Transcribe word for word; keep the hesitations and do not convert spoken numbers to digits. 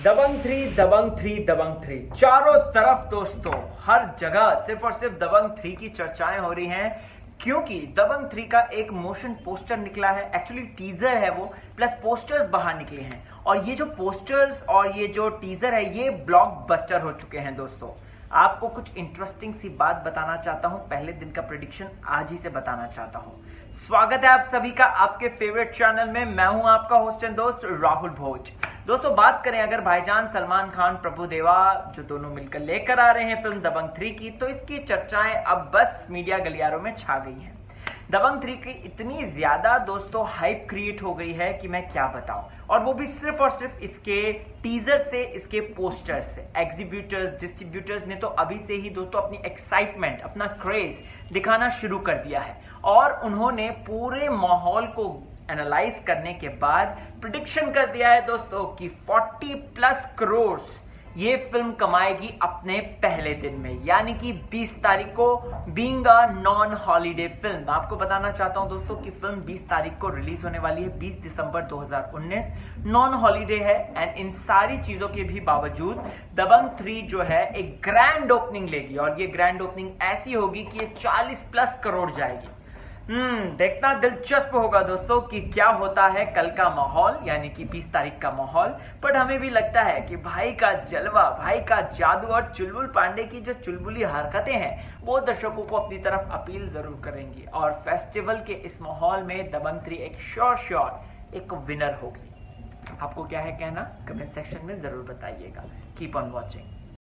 दबंग three Dabangg three Dabangg three चारों तरफ दोस्तों, हर जगह सिर्फ और सिर्फ दबंग थ्री की चर्चाएं हो रही हैं, क्योंकि दबंग थ्री का एक मोशन पोस्टर निकला है। एक्चुअली टीजर है वो, प्लस पोस्टर्स बाहर निकले हैं। और ये जो पोस्टर्स और ये जो टीजर है ये ब्लॉकबस्टर हो चुके हैं दोस्तों। आपको कुछ इंटरेस्टिंग सी बात बताना चाहता हूं, पहले दिन का प्रेडिक्शन आज ही से बताना चाहता हूं। स्वागत है आप सभी का आपके फेवरेट चैनल में। मैं हूं आपका होस्ट एंड दोस्त राहुल भोज। दोस्तों बात करें अगर भाईजान सलमान खान प्रभुदेवा जो दोनों मिलकर लेकर आ रहे हैं फिल्म दबंग थ्री की, तो इसकी चर्चाएं अब बस मीडिया गलियारों में छा गई हैं। दबंग थ्री की इतनी ज्यादा दोस्तों हाइप क्रिएट हो गई है कि मैं क्या बताऊं, और वो भी सिर्फ और सिर्फ इसके टीजर से, इसके पोस्टर से। एग्जीब्यूटर्स, डिस्ट्रीब्यूटर्स ने तो अभी से ही दोस्तों अपनी एक्साइटमेंट, अपना क्रेज दिखाना शुरू कर दिया है, और उन्होंने पूरे माहौल को एनालाइज करने के बाद प्रिडिक्शन कर दिया है दोस्तों कि चालीस प्लस करोड़ ये फिल्म कमाएगी अपने पहले दिन में, यानी कि बीस तारीख को, being a non holiday film. आपको बताना चाहता हूं दोस्तों कि फिल्म बीस तारीख को रिलीज होने वाली है, बीस दिसंबर दो हज़ार उन्नीस। नॉन हॉलीडे है, एंड इन सारी चीजों के भी बावजूद दबंग थ्री जो है एक ग्रैंड ओपनिंग लेगी, और ये ग्रैंड ओपनिंग ऐसी होगी कि ये चालीस प्लस करोड़ जाएगी। हम्म देखना दिलचस्प होगा दोस्तों कि क्या होता है कल का माहौल, यानी कि बीस तारीख का माहौल। बट हमें भी लगता है कि भाई का जलवा, भाई का जादू और चुलबुल पांडे की जो चुलबुली हरकतें हैं वो दर्शकों को अपनी तरफ अपील जरूर करेंगी, और फेस्टिवल के इस माहौल में दबंग थ्री एक श्योर श्योर एक विनर होगी। आपको क्या है कहना, कमेंट सेक्शन में जरूर बताइएगा। Keep on watching.